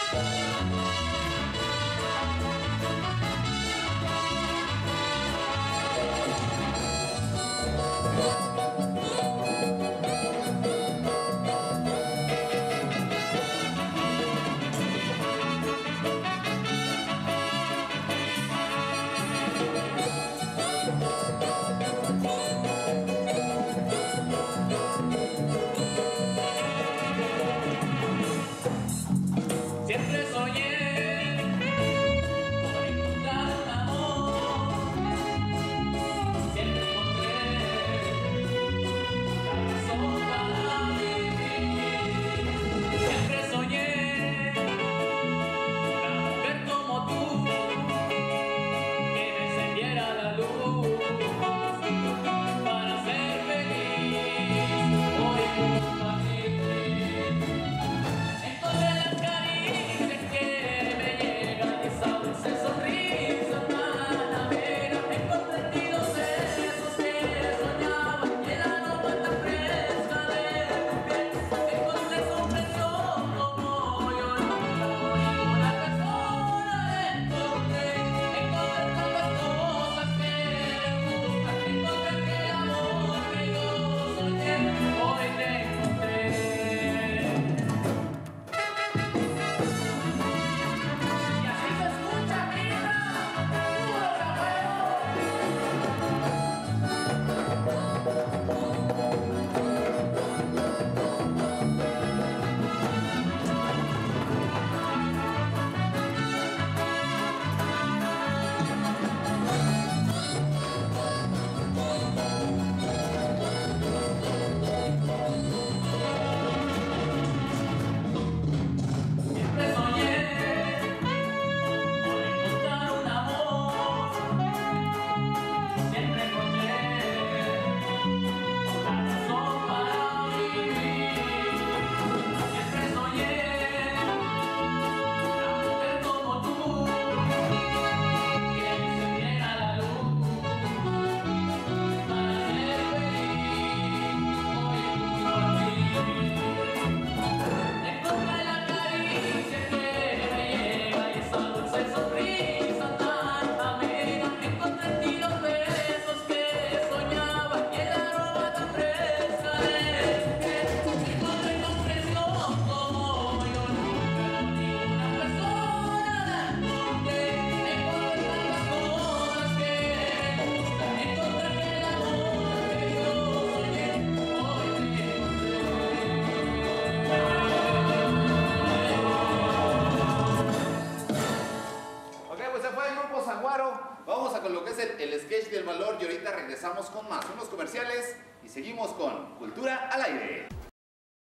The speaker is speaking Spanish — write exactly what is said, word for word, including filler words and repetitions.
Siempre soñé con encontrar un amor, siempre encontré una razón para vivir. Siempre soñé con una mujer como tú, que me encendiera la luz para ser feliz. Hoy junto a ti encontré las caricias que me llegan, esa dulce sonrisa tan amena. Encontré en ti los besos que soñaba y el aroma tan fresca de tu piel. Encontré comprensión como yo nunca con ninguna persona encontré. Encontré tantas cosas que me gustan, encontré aquel amor que yo soñé. Hoy te encontré. Y así se escucha, mira, puro siempre soñé con encontrar un amor, siempre encontré una razón para vivir. Siempre soñé una mujer como tú, que me encendiera la luz para ser feliz. Hoy junto a ti encontré la caricia que me llega y esa dulce sonrisa tan amena. Encontré en ti los besos que soñaba y el aroma tan fresca de tu piel. Encontré comprensión como yo nunca con ninguna persona encontré. Encontré tantas cosas que me gustan, encontré aquel amor que yo soñé. Hoy te Ok, pues se fue el grupo Zaguaro. Vamos a con lo que es el, el sketch del valor y ahorita regresamos con más, unos comerciales y seguimos con Cultura al Aire.